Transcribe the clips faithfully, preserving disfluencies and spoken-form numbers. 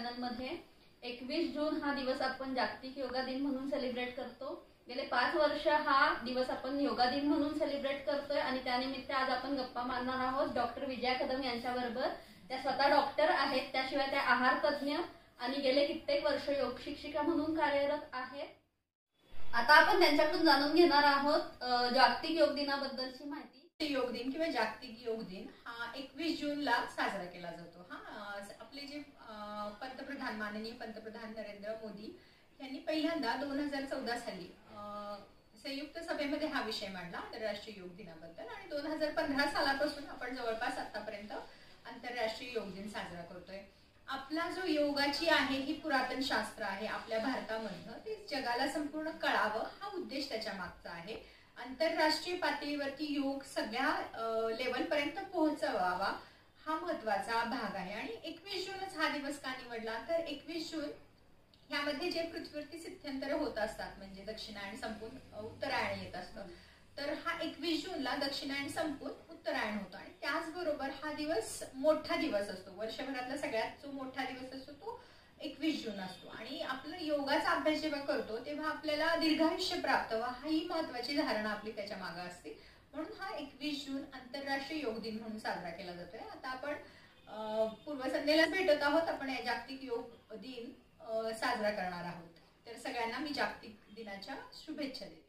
चॅनलमध्ये एकवीस जून हा दिवस आपण जागतिक योगा दिन म्हणून सेलिब्रेट करतो। गेले पाच वर्ष हा दिवस आपण योगा दिन म्हणून सेलिब्रेट करतोय आणि त्यानिमित्त आज आपण गप्पा मारणार आहोत डॉक्टर विजया कदम यांच्याबरोबर। त्या स्वतः डॉक्टर आहेत, त्याशिवाय त्या आहार तज्ञ आणि गेले कित्येक वर्ष योग शिक्षिका म्हणून कार्यरत आहेत। आता आपण त्यांच्याकडून जाणून घेणार आहोत जागतिक योग दिनाबद्दलची माहिती। योग दिन किंवा जागतिक योग दिन हा एकवीस जून ला साजरा केला जातो। हा आपले जे पंतप्रधान माननीय पंतप्रधान नरेंद्र मोदी यांनी पहिल्यांदा दोन हजार चौदा साली संयुक्त सभेमध्ये हा विषय मांडला आंतरराष्ट्रीय योग दिनाबद्दल आणि दोन हजार पंधरा सालापासून आपण जवळपास आतापर्यंत आंतरराष्ट्रीय योग दिन साजरा करतोय। आपला जो योगाची आहे ही पुरातन शास्त्र आहे आपल्या भारतामधलं, ते जगाला संपूर्ण कळावं हा उद्देश त्याच्या मागचा आहे। आंतरराष्ट्रीय पातळीवरती योग सगळ्या लेवल पर्यंत पोहोचवावा हा महत्वाचा भाग आहे। आणि एकवीस जूनच हा दिवस का निवडला तर एकवीस जून ह्यामध्ये जे पृथ्वीवरती सिद्ध्यंतर होत असतात म्हणजे दक्षिणायन संपून उत्तरायण येत असतं, तर हा एकवीस जूनला दक्षिणायन संपून उत्तरायण होतो आणि त्याचबरोबर हा दिवस मोठा दिवस असतो। वर्षभरातला सगळ्यात जो मोठा दिवस असतो तो एकवीस जून असतो आणि आपलं योगाचा अभ्यास जेव्हा करतो तेव्हा आपल्याला दीर्घायुष्य प्राप्त व्हावं ही महत्वाची धारणा आपली त्याच्या मागे असते। म्हणून हा एकवीस जून आंतरराष्ट्रीय योग दिन म्हणून साजरा केला जातोय। आता आपण पूर्वसंध्येला भेटत आहोत, आपण या जागतिक योग दिन साजरा करणार आहोत। तर सगळ्यांना मी जागतिक दिनाच्या शुभेच्छा देते।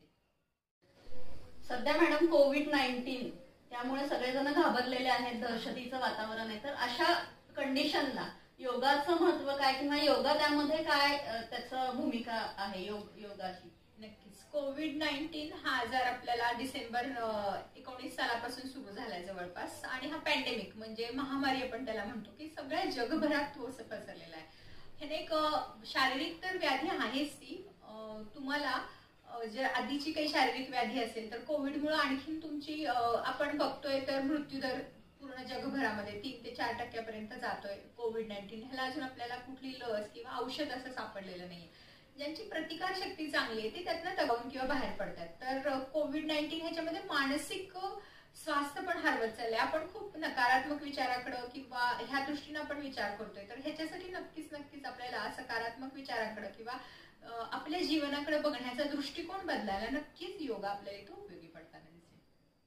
सध्या मॅडम कोविड नाईन्टीन त्यामुळे सगळेजण घाबरलेले आहेत, दहशतीचं वातावरण आहे, तर अशा कंडिशनला योगाचं महत्व काय किंवा योगा त्यामध्ये काय त्याचं भूमिका आहे योग योगाची? नक्कीच कोविड नाईन्टीन हा आजार आपल्याला डिसेंबर एकोणीस सालापासून सुरू झालाय जवळपास आणि हा पॅन्डेमिक म्हणजे महामारी आपण त्याला म्हणतो की सगळ्या जगभरात तो पसरलेला आहे। ह्याने एक शारीरिक तर व्याधी आहेच ती, तुम्हाला जर आधीची काही शारीरिक व्याधी असेल तर कोविडमुळे आणखीन तुमची आपण बघतोय तर मृत्यूदर पूर्ण जगभरामध्ये तीन ते चार टक्क्यापर्यंत जातोय। कोविड नाईन्टीन ह्याला अजून आपल्याला कुठली लस किंवा औषध असं सापडलेलं नाही। ज्यांची प्रतिकार शक्ती चांगली आहे ते त्यातनं दगावून किंवा बाहेर पडतात। तर कोविड नाईन्टीन ह्याच्यामध्ये मानसिक स्वास्थ्य पण हरवत चाललंय। आपण खूप नकारात्मक विचाराकडे किंवा ह्या दृष्टीने आपण विचार करतोय, तर ह्याच्यासाठी नक्कीच नक्कीच आपल्याला सकारात्मक विचाराकडे किंवा आपल्या जीवनाकडे बघण्याचा दृष्टिकोन बदलायला नक्कीच योगा आपल्याला इथं उपयोगी पडताना दिसेल।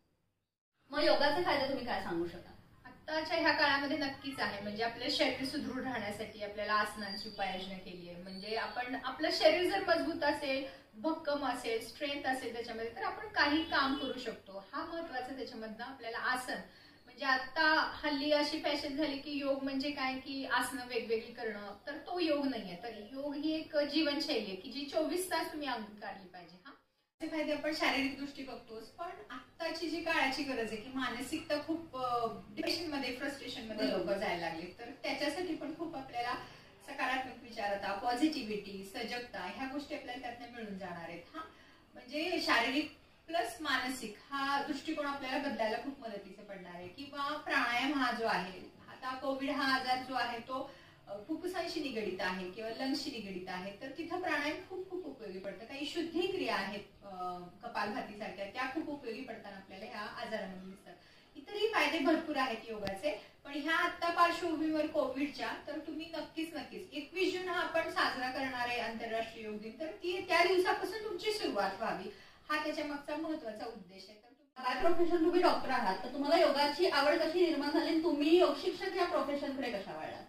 मग योगाचे फायदे तुम्ही काय सांगू शकाल? आताच्या ह्या काळामध्ये नक्कीच आहे, म्हणजे आपलं शरीर सुदृढ राहण्यासाठी आपल्याला आसनांची उपाययोजना केली आहे। म्हणजे आपण आपलं शरीर जर मजबूत असेल, भक्कम असेल, स्ट्रेंथ असेल त्याच्यामध्ये, तर आपण काही काम करू शकतो। हा महत्वाचा त्याच्यामधनं आपल्याला आसन म्हणजे आता हल्ली अशी फॅशन झाली की योग म्हणजे काय की आसनं वेगवेगळी करणं, तर तो योग नाहीये। तर योग ही एक जीवनशैली आहे की जी चोवीस तास तुम्ही अंगीकारली पाहिजे। हा त्याचे फायदे आपण शारीरिक दृष्टी बघतोच, पण आत्ताची जी काळाची गरज आहे की मानसिकता खूप डिप्रेशन मध्ये फ्रस्ट्रेशन मध्ये लोक जायला लागले, तर त्याच्यासाठी पण खूप आपल्याला सकारात्मक विचारता, पॉझिटिव्हिटी, सजगता ह्या गोष्टी आपल्याला त्यातनं मिळून जाणार आहेत। हा म्हणजे शारीरिक प्लस मानसिक हा दृष्टिकोन आपल्याला बदलायला खूप मदतीचं पडणार आहे। किंवा प्राणायाम हा जो आहे, आता कोविड हा आजार जो आहे तो फुफ्फुसांशी निगडित आहे किंवा लंग्सशी निगडित आहे, तर तिथं प्राणायाम खूप खूप उपयोगी पडतं। काही शुद्धी क्रिया आहेत कपालभाती सारख्या, त्या खूप उपयोगी पडतात आपल्याला ह्या आजारामध्ये दिसतात। इतरही फायदे भरपूर आहेत योगाचे, पण ह्या आता पार्श्वभूमीवर कोविडच्या तर तुम्ही नक्कीच नक्कीच एकवीस जून हा आपण साजरा करणार आहे आंतरराष्ट्रीय योग दिन, तर ती त्या दिवसापासून तुमची सुरुवात व्हावी हा त्याच्या मागचा महत्वाचा उद्देश आहे। तर बाय प्रोफेशन तुम्ही डॉक्टर आहात, तर तुम्हाला योगाची आवड कशी निर्माण झाली, तुम्ही योग शिक्षक या प्रोफेशनकडे कशा वळलात?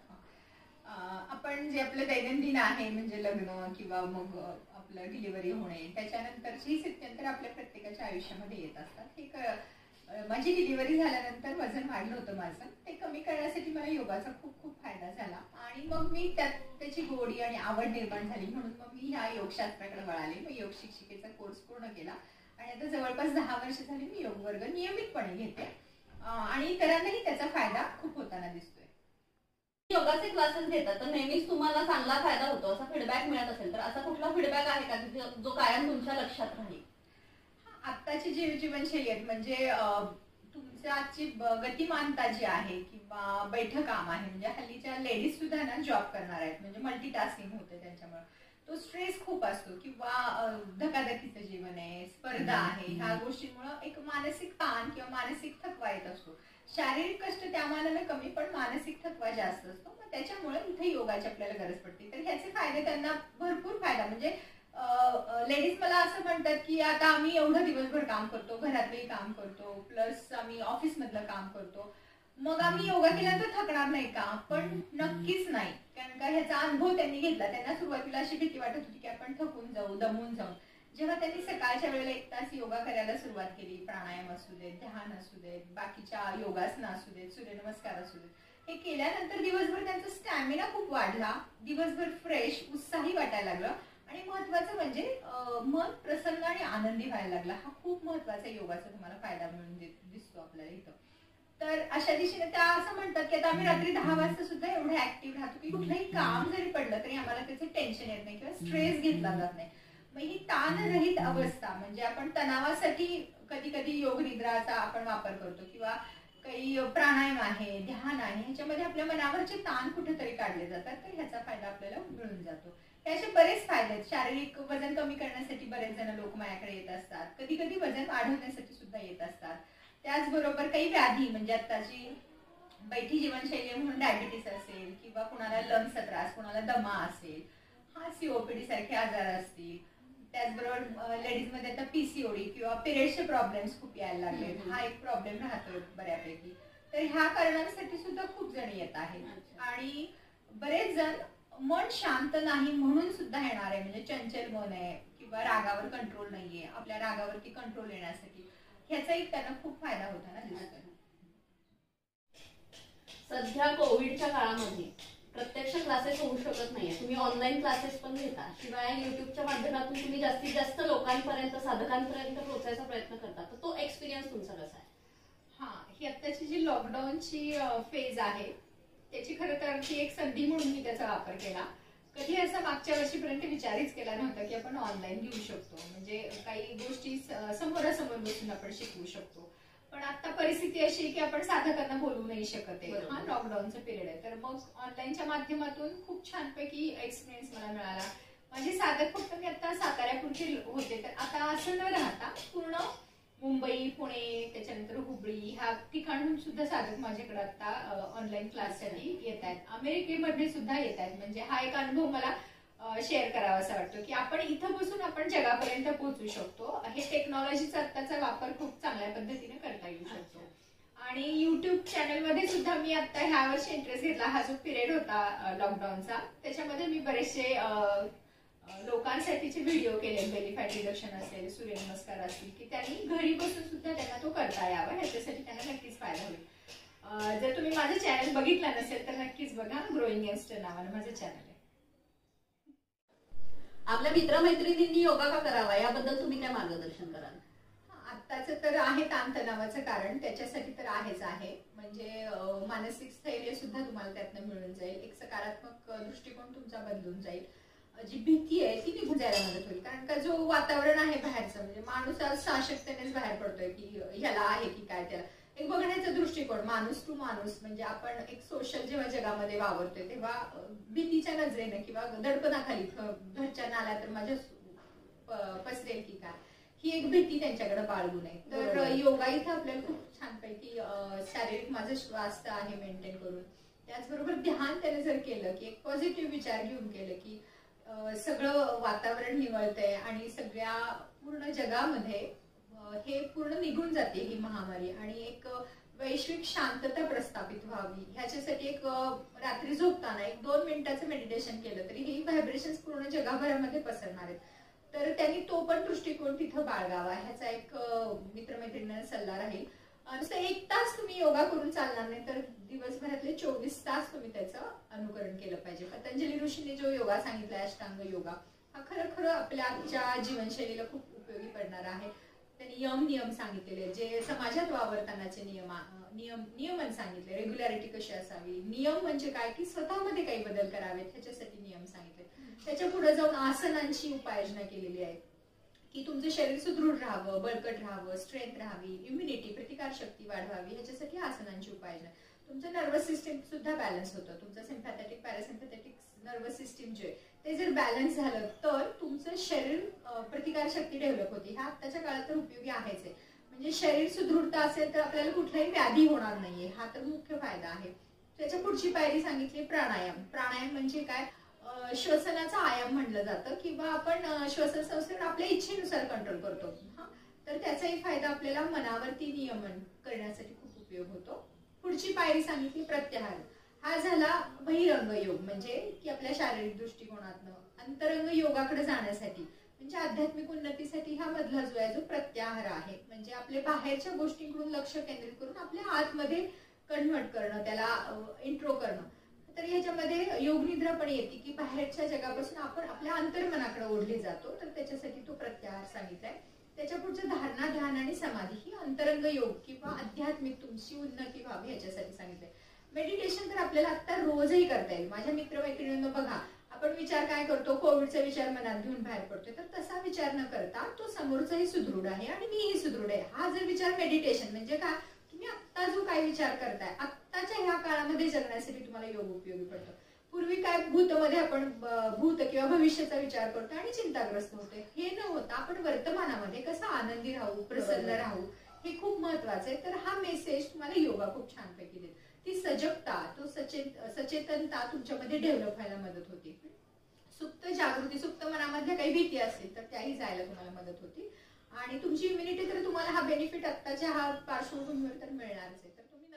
आपण जे आपलं दैनंदिन आहे म्हणजे लग्न किंवा मग आपलं डिलिव्हरी होणे त्याच्यानंतरची सिद्ध्यंतर आपल्या प्रत्येकाच्या आयुष्यामध्ये येत असतात। एक माझी डिलिव्हरी झाल्यानंतर वजन वाढलं होतं माझं, ते कमी करण्यासाठी मला योगाचा खूप खूप फायदा झाला आणि मग मी त्यात त्याची गोडी आणि आवड निर्माण झाली, म्हणून मग मी ह्या योगशास्त्राकडे वळाले। मग योग शिक्षिकेचा कोर्स पूर्ण केला आणि आता जवळपास दहा वर्ष झाली मी योग वर्ग नियमितपणे घेते आणि इतरांनाही त्याचा फायदा खूप होताना दिसतोय। योगाचे क्लासेस घेतात तर नेहमीच तुम्हाला चांगला फायदा होतो असा फीडबॅक मिळत असेल, तर असा कुठला फीडबॅक आहे का जो कायम तुमच्या लक्षात राहील? आत्ताची जी जीवनशैली आहे म्हणजे तुमच्या आजची गतिमानता जी आहे किंवा बैठक काम आहे, म्हणजे हल्लीच्या लेडीज सुद्धा ना जॉब करणार आहेत म्हणजे मल्टीटास्किंग होते त्यांच्यामुळे, तो स्ट्रेस खूप असतो किंवा अं, धकाधकीचं जीवन आहे, स्पर्धा आहे, ह्या गोष्टींमुळे एक मानसिक ताण किंवा मानसिक थकवा येत असतो. शारीरिक कष्ट त्या मानाने कमी, पण मानसिक थकवा जास्त असतो. मग त्याच्यामुळे इथे योगाची आपल्याला गरज पडते. तर ह्याचे फायदे त्यांना भरपूर फायदा, म्हणजे लेडीज मला असं म्हणतात की आता आम्ही एवढं दिवसभर काम करतो, घरातलंही काम करतो, प्लस आम्ही ऑफिस मधलं काम करतो, मग आम्ही योगा केल्यानंतर थकणार नाही का? पण नक्कीच नाही, कारण का ह्याचा अनुभव त्यांनी घेतला. त्यांना सुरुवातीला अशी भीती वाटत होती की आपण थकून जाऊ, दमून जाऊ. जेव्हा त्यांनी सकाळच्या वेळेला एक तास योगा करायला सुरुवात केली, प्राणायाम असू देत, ध्यान असू देत, बाकीच्या योगासनं असू देत, सूर्यनमस्कार असू देत, हे केल्यानंतर दिवसभर त्यांचा स्टॅमिना खूप वाढला, दिवसभर फ्रेश, उत्साही वाटायला लागलं. आणि महत्वाचं म्हणजे मन प्रसन्न आणि आनंदी व्हायला लागला. हा खूप महत्वाचा योगाचा तुम्हाला फायदा मिळून दिसतो आपल्याला इथं. तर अशा दिशेने त्या असं म्हणतात की आता आम्ही रात्री दहा वाजता सुद्धा एवढे ऍक्टिव्ह राहतो की कुठलंही काम जरी पडलं तरी आम्हाला त्याचे टेन्शन येत नाही किंवा स्ट्रेस घेतला जात नाही. मग ही ताणरहित अवस्था, म्हणजे आपण तणावासाठी कधी कधी योग निद्राचा आपण वापर करतो किंवा काही प्राणायाम आहे, ध्यान आहे, ह्याच्यामध्ये आपल्या मनावरचे ताण कुठेतरी काढले जातात. तर ह्याचा फायदा आपल्याला मिळून जातो. त्याचे बरेच फायदे आहेत. शारीरिक वजन कमी करण्यासाठी बरेच जण लोक माझ्याकडे येत असतात, कधी कधी वजन वाढवण्यासाठी सुद्धा येत असतात. त्याचबरोबर काही व्याधी, म्हणजे आताची बैठी जीवनशैली म्हणून डायबिटीस असेल किंवा कुणाला लंग्सचा त्रास, कुणाला दमा असेल, हा सीओपीडी सारखे आजार असतील. त्याचबरोबर लेडीज मध्ये आता पीसीओडी किंवा पिरियडचे प्रॉब्लेम्स खूप यायला लागले, हा एक प्रॉब्लेम राहतो बऱ्यापैकी. तर ह्या कारणांसाठी सुद्धा खूप जण येत आहेत. आणि बरेच जण मन शांत नाही म्हणून सुद्धा येणार आहे, म्हणजे चंचल मन आहे किंवा रागावर कंट्रोल नाहीये, आपल्या रागावरती कंट्रोल येण्यासाठी ह्याचाही त्यांना खूप फायदा होता ना दिसतोय. सध्या कोविडच्या काळामध्ये प्रत्यक्ष क्लासेस होऊ शकत नाहीये, तुम्ही ऑनलाईन क्लासेस पण घेता, शिवाय युट्यूबच्या माध्यमातून तुम्ही जास्तीत जास्त लोकांपर्यंत, साधकांपर्यंत पोहोचायचा प्रयत्न करता. तर तो एक्सपिरियन्स तुमचा कसा आहे? हा, ही आत्ताची जी लॉकडाऊनची फेज आहे त्याची खरं तर ती एक संधी म्हणून मी त्याचा वापर केला. कधी असं मागच्या वर्षीपर्यंत विचारच केला नव्हता की आपण ऑनलाईन घेऊ शकतो, म्हणजे काही गोष्टी समोरासमोर बसून आपण शिकवू शकतो. पण आता परिस्थिती अशी आहे की आपण साधकांना बोलवू नाही शकत आहे, हा लॉकडाऊनचा पिरियड आहे. तर मग ऑनलाईनच्या माध्यमातून खूप छानपैकी एक्सपिरियन्स मला मिळाला. म्हणजे साधक फक्त मी आता साताऱ्यापुरते होते, तर आता असं न राहता पूर्ण मुंबई, पुणे, त्याच्यानंतर हुबळी ह्या ठिकाणहून सुद्धा साधक माझ्याकडे आता ऑनलाईन क्लाससाठी येत आहेत. अमेरिकेमध्ये सुद्धा येत आहेत. म्हणजे हा एक अनुभव मला शेअर करावा असा वाटतो की आपण इथं बसून आपण जगापर्यंत पोहोचू शकतो. हे टेक्नॉलॉजीचा आत्ताचा वापर खूप चांगल्या पद्धतीने करता येऊ शकतो. आणि युट्यूब चॅनल मध्ये सुद्धा मी आता ह्या वर्षी इंटरेस्ट घेतला. हा जो पिरियड होता लॉकडाऊनचा, त्याच्यामध्ये मी बरेचसे लोकांसाठीचे व्हिडिओ केले, बेली फॅट रिडक्शन असेल, सूर्यनमस्कार असतील, की त्यांनी घरी बसून सुद्धा त्यांना तो करता यावा, ह्याच्यासाठी त्यांना नक्कीच फायदा होईल. जर तुम्ही माझं चॅनल बघितलं नसेल तर नक्कीच बघा, ग्रोईंग यंगस्टर नावानं माझं चॅनल आहे. आपल्या मित्रमैत्रिणींनी योगा का करावा याबद्दल तुम्ही काय मार्गदर्शन कराल? आत्ताचं तर आहे ताणतणावाचं कारण, त्याच्यासाठी तर आहेच आहे. म्हणजे मानसिक स्थैर्य सुद्धा तुम्हाला त्यातनं मिळून जाईल, एक सकारात्मक दृष्टिकोन तुमचा बदलून जाईल, जी भीती आहे ती निघून जायला मदत होईल. कारण का जो वातावरण आहे बाहेरचं, म्हणजे माणूस आज साशक्तेनेच बाहेर पडतोय की ह्याला आहे की काय, त्याला एक बघण्याचा दृष्टिकोन, माणूस टू माणूस, म्हणजे आपण एक सोशल जेव्हा जगामध्ये वावरतोय तेव्हा भीतीच्या नजरेने किंवा दडपणाखाली घरच्या नाला तर माझ्या पसरेल की काय, ही एक भीती त्यांच्याकडे बाळगू नये. तर योगा इथं आपल्याला खूप छानपैकी शारीरिक माझं स्वास्थ्य आहे मेंटेन करून, त्याचबरोबर ध्यान त्याने जर केलं की एक पॉझिटिव्ह विचार घेऊन केलं की सगळं वातावरण निवळतंय आणि सगळ्या पूर्ण जगामध्ये हे पूर्ण निघून जाते ही महामारी आणि एक वैश्विक शांतता प्रस्थापित व्हावी, ह्याच्यासाठी एक रात्री झोपताना एक दोन मिनिटाचं मेडिटेशन केलं तरी ही व्हायब्रेशन्स पूर्ण जगभरामध्ये पसरणार आहेत. तर त्यांनी तो पण दृष्टिकोन तिथं बाळगावा, ह्याचा एक मित्रमैत्रिणींना सल्ला राहील. नुसतं एक तास तुम्ही योगा करून चालणार नाही, तर दिवसभरातले चोवीस तास तुम्ही त्याचं अनुकरण केलं पाहिजे. पतंजली ऋषींनी जो योगा सांगितलाय अष्टांग योगा, हा खरं खरं आपल्या आजच्या जीवनशैलीला खूप उपयोगी पडणार आहे. त्यांनी यम नियम सांगितलेले, जे समाजात वावरतानाचे नियम नियम नियमन सांगितले, रेग्युलॅरिटी कशी असावी, नियम म्हणजे काय की स्वतःमध्ये काही बदल करावेत ह्याच्यासाठी नियम सांगितले. त्याच्या पुढे जाऊन आसनांची उपाययोजना केलेली आहे की तुमचं शरीर सुदृढ राहावं, बळकट राहावं, स्ट्रेंथ राहावी, इम्युनिटी प्रतिकार शक्ती वाढवावी, ह्याच्यासाठी आसनांची उपाययोजना. तुमचं नर्वस सिस्टीम सुद्धा बॅलन्स होतं, तुमचं सिम्पॅथेटिक पॅरासिम्पॅथेटिक नर्वस सिस्टीम जे ते जर बॅलन्स झालं तर तुमचं शरीर अं, प्रतिकारशक्ती डेव्हलप होते. ह्या आत्ताच्या काळात तर उपयोगी आहेच आहे. म्हणजे शरीर सुदृढता असेल तर आपल्याला कुठलाही व्याधी होणार नाहीये, हा तर मुख्य फायदा आहे. त्याच्या पुढची पायरी सांगितली प्राणायाम. प्राणायाम म्हणजे काय, अं, श्वसनाचा आयाम म्हणलं जातं किंवा आपण अं, श्वसन संस्थेवर आपल्या इच्छेनुसार कंट्रोल करतो. हा तर त्याचाही फायदा आपल्याला मनावरती नियमन करण्यासाठी खूप उपयोग होतो. पुढची पायरी सांगितली प्रत्याहार. हा झाला बहिरंग योग, म्हणजे की आपल्या शारीरिक दृष्टिकोनातनं अंतरंग योगाकडे जाण्यासाठी म्हणजे आध्यात्मिक उन्नतीसाठी हा मधला जो आहे जो प्रत्याहार आहे. म्हणजे आपल्या बाहेरच्या गोष्टींकडून लक्ष केंद्रित करून आपल्या आतमध्ये कन्व्हर्ट करणं, त्याला इंट्रो करणं. तर ह्याच्यामध्ये योग निद्रा पण येते की बाहेरच्या जगापासून आपण आपल्या अंतर्मनाकडे ओढले जातो. तर त्याच्यासाठी तो प्रत्याहार सांगितलाय. त्याच्या पुढचं धारणा, ध्यान आणि समाधी ही अंतरंग योग किंवा आध्यात्मिक तुमची उन्नती व्हावी याच्यासाठी सांगितलंय. मेडिटेशन तर आपल्याला आता रोजही करता येईल. माझ्या मित्रमैत्रिणींना बघा, आपण विचार काय करतो, कोविडचा विचार मनात घेऊन बाहेर पडतोय, तर तसा विचार न करता तो समोरचाही सुदृढ आहे आणि मीही सुदृढ आहे, हा जर विचार मेडिटेशन म्हणजे काय, तुम्ही आत्ता जो काय विचार करताय आत्ताच्या ह्या काळामध्ये जगण्यासाठी तुम्हाला योग उपयोगी पडतो. पूर्वी काय भूतमध्ये आपण भूत किंवा भविष्याचा विचार करतो आणि चिंताग्रस्त होतोय. हे न होता आपण वर्तमानामध्ये कसं आनंदी राहू, प्रसन्न राहू, हे खूप महत्वाचं आहे. तर हा मेसेज तुम्हाला योगा खूप छानपैकी देतो. ती सजगता, तो सचेत सचेतनता तुमच्यामध्ये डेव्हलप व्हायला मदत होते. सुप्त जागृती, सुप्त मनामधल्या काही भीती असतील तर त्याही जायला तुम्हाला मदत होती. आणि तुमची इम्युनिटी तर तुम्हाला हा बेनिफिट आत्ताच्या हा पार्श्वभूमीवर तर मिळणारच आहे. तर तुम्ही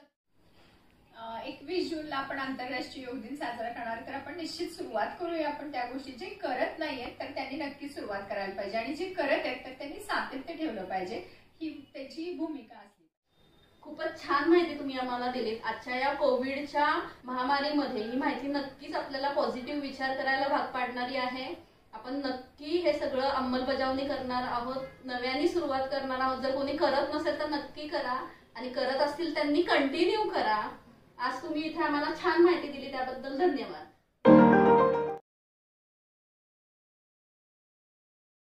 एकवीस जूनला आपण आंतरराष्ट्रीय योग दिन साजरा करणार. तर आपण निश्चित सुरुवात करूया आपण त्या गोष्टी. जे करत नाहीयेत तर त्यांनी नक्की सुरुवात करायला पाहिजे आणि जे करत आहेत तर त्यांनी सातत्य ठेवलं पाहिजे, ही त्याची भूमिका असली. खूपच छान माहिती तुम्ही आम्हाला दिलीत. आजच्या या कोविडच्या महामारीमध्ये ही माहिती नक्कीच आपल्याला पॉझिटिव्ह विचार करायला भाग पाडणारी आहे. आपण नक्की हे सगळं अंमलबजावणी करणार आहोत, नव्याने सुरुवात करणार आहोत. जर कोणी करत नसेल तर नक्की करा आणि करत असतील त्यांनी कंटिन्यू करा. आज तुम्ही इथे आम्हाला छान माहिती दिली त्याबद्दल धन्यवाद.